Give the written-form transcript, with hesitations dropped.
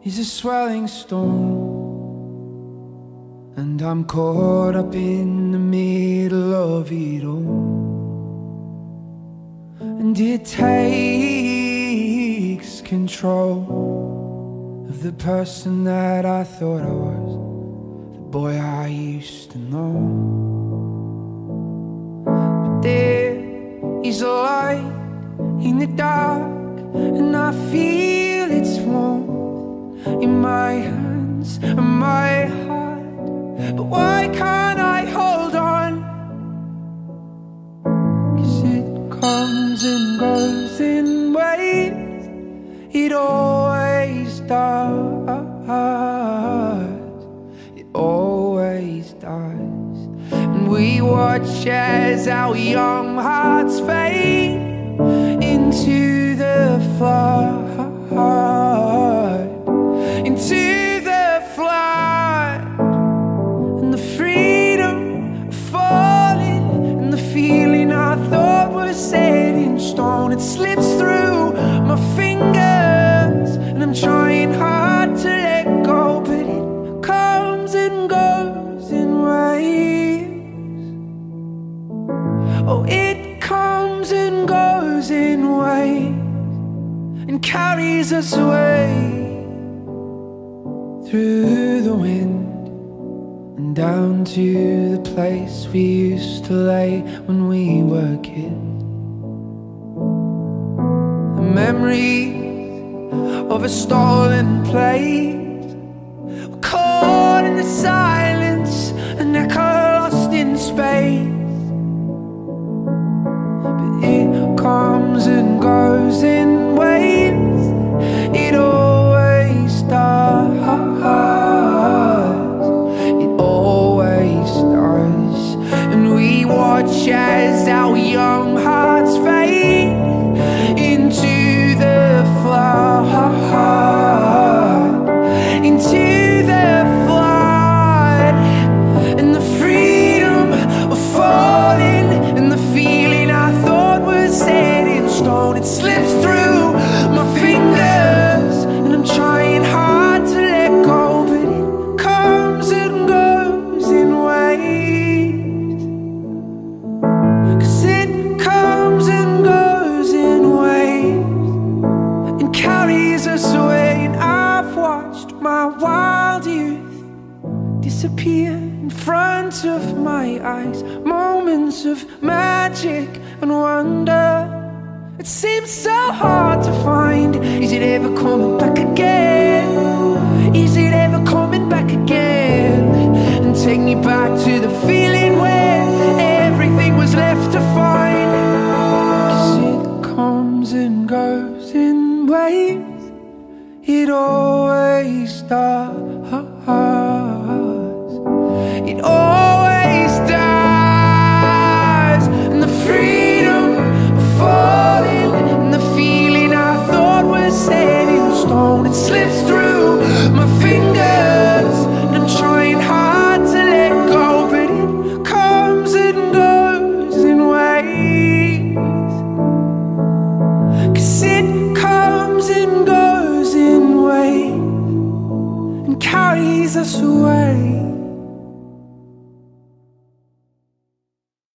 is a swelling stone, and I'm caught up in the middle of it all. And it takes control of the person that I thought I was, the boy I used to know. But there is a light in the dark, and I feel its warmth in my hands and my heart. But why can't I hold on? 'Cause it comes and goes in waves. It always does. It always does. And we watch as our young hearts fade into the flood. Into the flood. And the freedom of falling, and the feeling I thought was set in stone, it slips through my fingers, and I'm trying hard to let go, but it comes and goes in waves. Oh, it comes and goes in waves, and carries us away through the wind and down to the place we used to lay when we were kids. The memories of a stolen place were caught in the silence, an echo lost in space. But it comes and goes in waves. It always does. It always does. And we watch as our young hearts fade into the flood. Into the flood. And the freedom of falling, and the feeling I thought was set in stone, it slips through my fingers, and I'm trying hard to let go, but it comes and goes in waves. 'Cause it comes and goes in waves, and carries us away. And I've watched my wild youth disappear in front of my eyes, moments of magic and wonder. It seems so hard to find. Is it ever coming back again? Is it ever coming back again? And take me back to the feeling where everything was left to find. 'Cause it comes and goes in waves. It always does. It always does. And the freedom of falling, and the feeling I thought was set in stone, it slips through my fingers, and I'm trying hard to let go, but it comes and goes in waves. 'Cause it comes and goes in waves, and carries us away.